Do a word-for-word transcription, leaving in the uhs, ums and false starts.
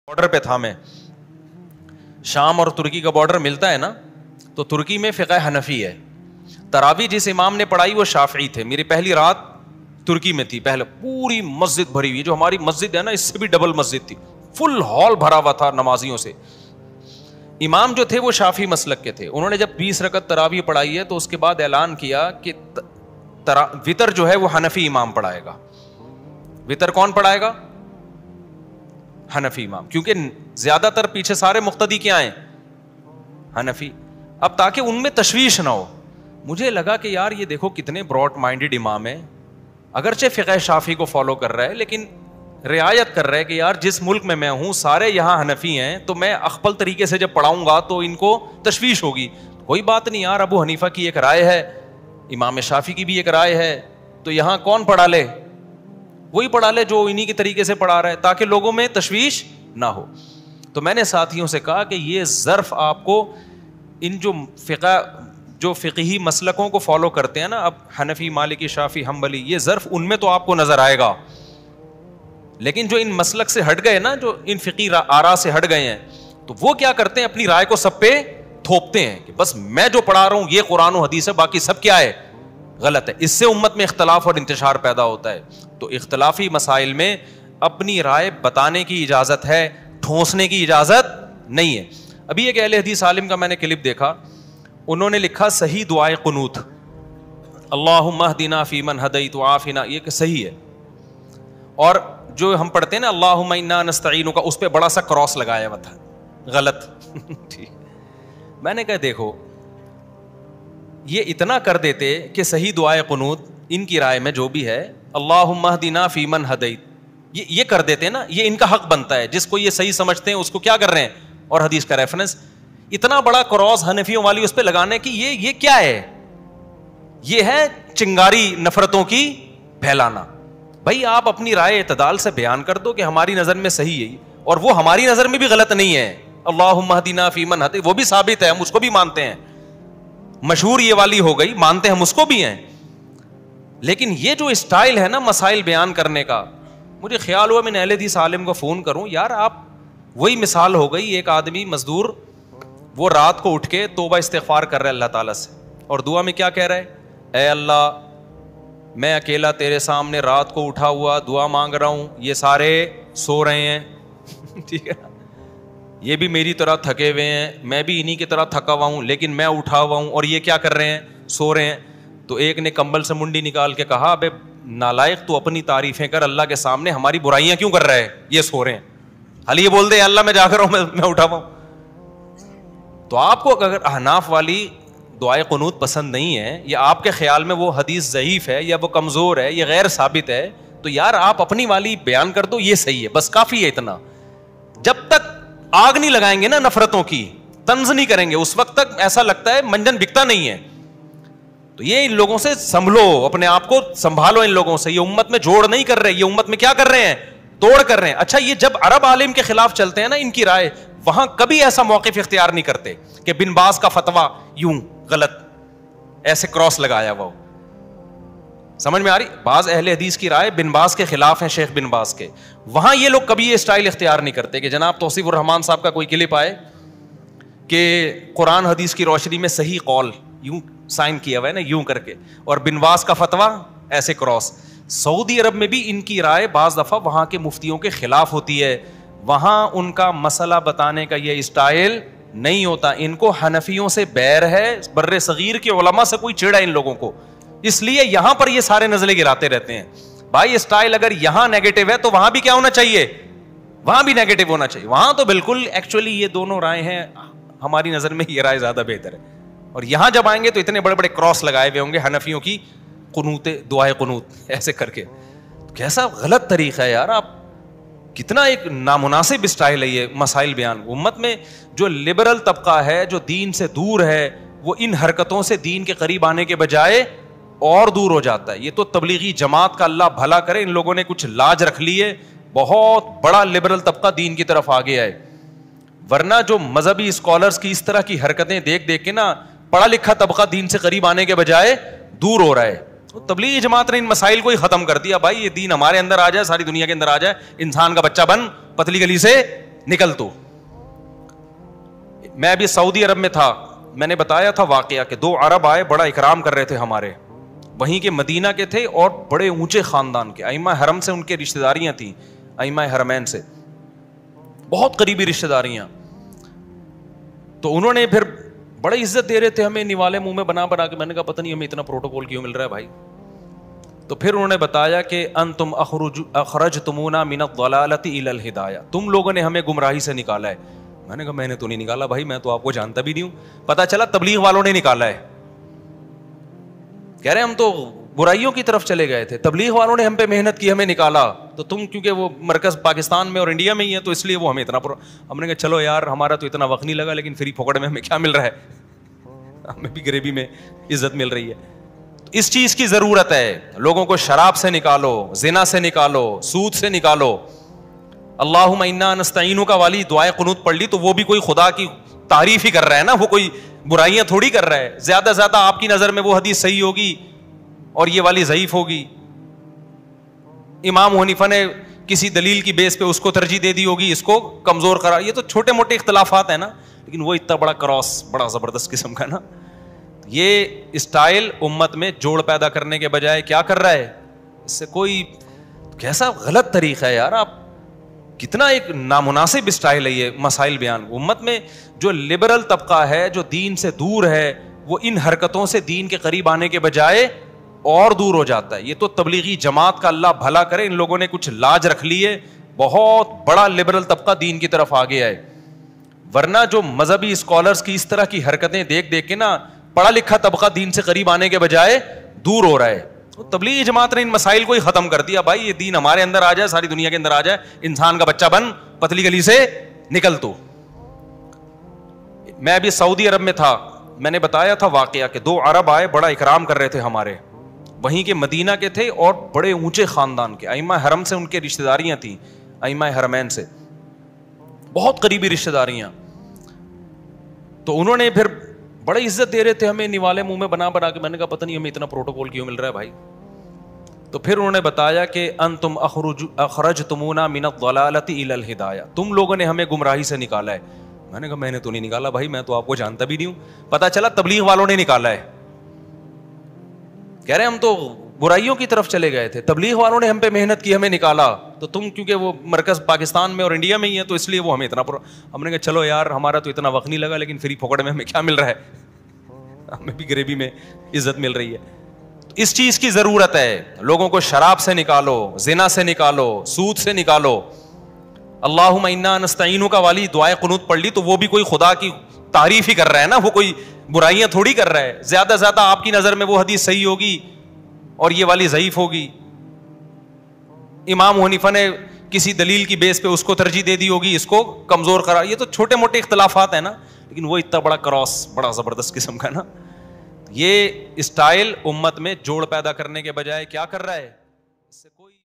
Border पे था मैं, शाम और तुर्की का बॉर्डर मिलता है ना, तो तुर्की में फ़िक़्ह हनफी है। तरावी जिस इमाम ने पढ़ाई वो शाफ़ी थे। मेरी पहली रात तुर्की में थी, पहले पूरी मस्जिद भरी हुई, जो हमारी मस्जिद है ना इससे भी डबल मस्जिद थी, फुल हॉल भरा हुआ था नमाजियों से। इमाम जो थे वो शाफ़ी मसलक के थे। उन्होंने जब बीस रकत तरावी पढ़ाई है तो उसके बाद ऐलान किया कि तरा वितर जो है वो हनफी इमाम पढ़ाएगा। वितर कौन पढ़ाएगा? हनफी इमाम, क्योंकि ज्यादातर पीछे सारे मुक्तदी क्या हैं? हनफी। अब ताकि उनमें तशवीश ना हो, मुझे लगा कि यार ये देखो कितने ब्रॉड माइंडेड इमाम है, अगरचे फ़िक़्ह शाफ़ी को फॉलो कर रहा है लेकिन रियायत कर रहा है कि यार जिस मुल्क में मैं हूँ सारे यहाँ हनफी हैं, तो मैं अख्बल तरीके से जब पढ़ाऊँगा तो इनको तशवीश होगी। कोई बात नहीं यार, अबू हनीफा की एक राय है, इमाम शाफ़ी की भी एक राय है, तो यहाँ कौन पढ़ा ले? वही पढ़ा ले जो इन्हीं के तरीके से पढ़ा रहा है, ताकि लोगों में तशवीश ना हो। तो मैंने साथियों से कहा कि ये ज़र्फ़ आपको इन जो फ़िक़्ह जो फ़िक़ही मसलकों को फॉलो करते हैं ना, अब हनफी, मालिकी, शाफ़ी, हम्बली, ये ज़र्फ़ उनमें तो आपको नज़र आएगा, लेकिन जो इन मसलक से हट गए ना, जो इन फ़िक़ी आरा से हट गए हैं, तो वो क्या करते हैं? अपनी राय को सब पे थोपते हैं कि बस मैं जो पढ़ा रहा हूँ ये कुरान और हदीस है, बाकी सब क्या है? गलत है। इससे उम्मत में इख्तलाफ और इंतशार पैदा होता है। तो इख्तलाफी मसाइल में अपनी राय बताने की इजाज़त है, ठोंसने की इजाज़त नहीं है। अभी एक अहले हदीस आलिम का मैंने क्लिप देखा, उन्होंने लिखा सही दुआए कुनूत, अल्लाहुम्मा हदीना फीमन हदैत व आफिना, ये सही है। और जो हम पढ़ते हैं ना अल्लाहुम्मा इन्ना नस्तईनु का, उस पर बड़ा सा क्रॉस लगाया हुआ था, गलत। ठीक। मैंने कहा देखो, ये इतना कर देते कि सही दुआए कुनूत इनकी राय में जो भी है अल्लाहुम्मा हदीना फीमन हदैत, ये ये कर देते ना, ये इनका हक बनता है। जिसको ये सही समझते हैं उसको क्या कर रहे हैं? और हदीस का रेफरेंस। इतना बड़ा क्रॉस हनफियों वाली उस पर लगाने की, ये ये क्या है? ये है चिंगारी नफरतों की फैलाना। भाई आप अपनी राय इतदाल से बयान कर दो कि हमारी नजर में सही है, और वो हमारी नजर में भी गलत नहीं है। अल्लाहुम्मा हदीना फीमन हदैत वो भी साबित है, हम उसको भी मानते हैं, मशहूर ये वाली हो गई, मानते हैं हम उसको भी हैं। लेकिन ये जो स्टाइल है ना मसाइल बयान करने का, मुझे ख्याल हुआ मैंने अहले हदीस आलिम को फ़ोन करूं। यार आप वही मिसाल हो गई, एक आदमी मजदूर वो रात को उठ के तौबा इस्तिग़फ़ार कर रहा है अल्लाह ताला से, और दुआ में क्या कह रहा है? ऐ अल्लाह मैं अकेला तेरे सामने रात को उठा हुआ दुआ मांग रहा हूँ, ये सारे सो रहे हैं ठीक है, ये भी मेरी तरह थके हुए हैं, मैं भी इन्हीं की तरह थका हुआ हूँ, लेकिन मैं उठा हुआ हूँ और ये क्या कर रहे हैं? सो रहे हैं। तो एक ने कंबल से मुंडी निकाल के कहा, अबे नालायक तू अपनी तारीफें कर अल्लाह के सामने, हमारी बुराइयां क्यों कर रहा है? ये सो रहे हैं, हाल ये बोल दे अल्लाह मैं जाकर हूं, मैं, मैं उठा हुआ हूं। तो आपको अगर अहनाफ वाली दुआए कुनूत पसंद नहीं है, या आपके ख्याल में वो हदीस ज़ईफ है, या वो कमज़ोर है, या गैर साबित है, तो यार आप अपनी वाली बयान कर दो, ये सही है, बस काफ़ी है इतना। जब तक आग नहीं लगाएंगे ना नफरतों की, तंज नहीं करेंगे, उस वक्त तक ऐसा लगता है मंजन बिकता नहीं है। तो ये इन लोगों से संभलो, अपने आप को संभालो इन लोगों से। ये उम्मत में जोड़ नहीं कर रहे, ये उम्मत में क्या कर रहे हैं? तोड़ कर रहे हैं। अच्छा, ये जब अरब आलिम के खिलाफ चलते हैं ना इनकी राय, वहां कभी ऐसा मौक़िफ़ इख्तियार नहीं करते कि बिन बाज का फतवा यूं गलत, ऐसे क्रॉस लगाया वो। समझ में आ रही? बाज अहले हदीस की राय बिन बाज के खिलाफ है, शेख बिन बाज के, वहां ये लोग कभी ये स्टाइल इख्तियार नहीं करते कि जनाब तौसीफुर रहमान साहब का कोई क्लिप आए कि कुरान हदीस की रोशनी में सही कौल, यूं साइन किया हुआ है ना यूं करके, और बिन बाज का फतवा ऐसे क्रॉस। सऊदी अरब में भी इनकी राय बाज दफा वहां के मुफ्तियों के खिलाफ होती है, वहां उनका मसला बताने का ये स्टाइल नहीं होता। इनको हनफियों से बैर है, बर्रे सगीर के उलमा से कोई चिढ़ है इन लोगों को, इसलिए यहां पर ये सारे नजले गिराते रहते हैं। भाई स्टाइल अगर यहां नेगेटिव है तो वहां भी क्या होना चाहिए? वहां भी नेगेटिव होना चाहिए। वहां तो बिल्कुल एक्चुअली ये दोनों राय हैं, हमारी नजर में ये राय ज्यादा बेहतर है। और यहां जब आएंगे तो इतने बड़े बड़े क्रॉस लगाए हुए होंगे हनफियों की कुनूते दुआए कुनूत ऐसे करके। तो कैसा गलत तरीका है यार, आप कितना एक नामुनासिब स्टाइल है ये मसाइल बयान। उम्मत में जो लिबरल तबका है, जो दीन से दूर है, वो इन हरकतों से दीन के करीब आने के बजाय और दूर हो जाता है। ये तो तबलीगी जमात का अल्लाह भला करे, इन लोगों ने कुछ लाज रख ली है, बहुत बड़ा लिबरल तबका दीन की तरफ आ गया है। वरना जो मजहबी स्कॉलर्स की इस तरह की हरकतें देख देख के ना पढ़ा लिखा तबका दीन से करीब आने के बजाय दूर हो रहा है। तो तबलीगी जमात ने इन मसाइल को ही खत्म कर दिया। भाई ये दीन हमारे अंदर आ जाए, सारी दुनिया के अंदर आ जाए, इंसान का बच्चा बन, पतली गली से نکل تو. میں ابھی سعودی عرب میں تھا, میں نے بتایا تھا واقعہ کہ دو عرب آئے, بڑا اکرام کر رہے تھے ہمارے, وہیں کے مدینہ کے تھے اور بڑے اونچے خاندان کے, ائمہ حرم سے ان کے رشتہ داریاں تھیں, ائمہ حرمین سے بہت قریبی رشتہ داریاں. تو انہوں نے پھر بڑی عزت دے رہے تھے ہمیں, نوالے منہ میں بنا بنا کے. میں نے کہا پتہ نہیں ہمیں اتنا پروٹوکول کیوں مل رہا ہے بھائی. تو پھر انہوں نے بتایا کہ انتم اخرج اخرجتمونا من الضلالۃ الی الہدایہ, تم لوگوں نے ہمیں گمراہی سے نکالا ہے. میں نے کہا میں نے تو نہیں نکالا بھائی, میں تو آپ کو جانتا بھی نہیں ہوں. پتہ چلا تبلیغ والوں نے نکالا ہے. کہہ رہے ہم تو برائیوں کی طرف چلے گئے تھے, تبلیغ والوں نے ہم پہ محنت کی, ہمیں نکالا. تو تم کیونکہ وہ مرکز پاکستان میں اور انڈیا میں ہی ہے تو اس لیے وہ ہمیں اتنا پر... ہم نے کہا چلو یار ہمارا تو اتنا وقت نہیں لگا, لیکن فری پھوکڑ میں ہمیں کیا مل رہا ہے, ہمیں بھی غریبی میں عزت مل رہی ہے. اس چیز کی ضرورت ہے. لوگوں کو شراب سے نکالو, زنا سے نکالو, سود سے نکالو. اللہم انا نستعینک والی دعائے قنوت پڑھ لی تو وہ بھی کوئی خدا کی تعریف ہی کر رہا ہے نا, وہ کوئی برائیاں تھوڑی کر رہا ہے. زیادہ زیادہ آپ کی نظر میں وہ حدیث صحیح ہوگی اور یہ والی ضعیف ہوگی. امام حنیفہ نے کسی دلیل کی بیس پہ اس کو ترجیح دے دی ہوگی, اس کو کمزور قرار. یہ تو چھوٹے موٹے اختلافات ہیں نا, لیکن وہ اتنا بڑا کراس, بڑا زبردست قسم کا نا. یہ اسٹائل امت میں جوڑ پیدا کرنے کے بجائے کیا کر رہا ہے, اس سے کوئی کیسا غلط طریقہ ہے یار. آپ کتنا ایک نامناسب اسٹائل ہے یہ مسائل بیان. امت میں جو لبرل طبقہ ہے, جو دین سے دور ہے, وہ ان حرکتوں سے دین کے قریب آنے کے بجائے اور دور ہو جاتا ہے. یہ تو تبلیغی جماعت کا اللہ بھلا کرے, ان لوگوں نے کچھ لاج رکھ لی ہے, بہت بڑا لبرل طبقہ دین کی طرف آ گیا ہے. ورنہ جو مذہبی اسکالرس کی اس طرح کی حرکتیں دیکھ دیکھ کے نا, پڑھا لکھا طبقہ دین سے قریب آنے کے بجائے دور ہو رہا ہے. تبلیغی جماعت نے ان مسائل کو ہی ختم کر دیا. بھائی یہ دین ہمارے اندر آ جائے, ساری دنیا کے اندر آ جائے, انسان کا بچہ بن, پتلی گلی سے نکل تو. میں ابھی سعودی عرب میں تھا, میں نے بتایا تھا واقعہ کہ دو عرب آئے, بڑا اکرام کر رہے تھے ہمارے, وہیں کے مدینہ کے تھے اور بڑے اونچے خاندان کے, ائمہ حرم سے ان کے رشتہ داریاں تھیں, ائمہ حرمین سے بہت قریبی رشتہ داریاں. تو انہوں نے پھر بڑی عزت دے رہے تھے ہمیں, نوالے منہ میں بنا بنا کے. میں نے کہا پتہ نہیں ہمیں اتنا پروٹوکول کیوں مل رہا ہے بھائی. تو پھر انہوں نے بتایا کہ انتم اخرج اخرجتمونا من الضلالۃ الی الہدایہ, تم لوگوں نے ہمیں گمراہی سے نکالا ہے. میں نے کہا میں نے تو نہیں نکالا بھائی, میں تو آپ کو جانتا بھی نہیں ہوں. پتہ چلا تبلیغ والوں نے نکالا ہے. کہہ رہے ہم تو برائیوں کی طرف چلے گئے تھے, تبلیغ والوں نے ہم پہ محنت کی, ہمیں نکالا. تو تم کیونکہ وہ مرکز پاکستان میں اور انڈیا میں ہی ہے تو اس لیے وہ ہمیں اتنا پر... ہم نے کہا چلو یار ہمارا تو اتنا وقت نہیں لگا, لیکن فری پھوکڑ میں ہمیں کیا مل رہا ہے, ہمیں بھی غریبی میں عزت مل رہی ہے. اس چیز کی ضرورت ہے. لوگوں کو شراب سے نکالو, زنا سے نکالو, سود سے نکالو. اللہم انا نستعینک والی دعائے قنوت پڑھ لی تو وہ بھی کوئی خدا کی تعریف ہی کر رہا ہے نا, وہ کوئی برائیاں تھوڑی کر رہا ہے. زیادہ زیادہ آپ کی نظر میں وہ حدیث صحیح ہوگی اور یہ والی ضعیف ہوگی. امام حنیفہ نے کسی دلیل کی بیس پہ اس کو ترجیح دے دی ہوگی, اس کو کمزور قرار. یہ تو چھوٹے موٹے اختلافات ہیں نا, لیکن وہ اتنا بڑا کراس, بڑا زبردست قسم کا نا. یہ اسٹائل امت میں جوڑ پیدا کرنے کے بجائے کیا کر رہا ہے, اس سے کوئی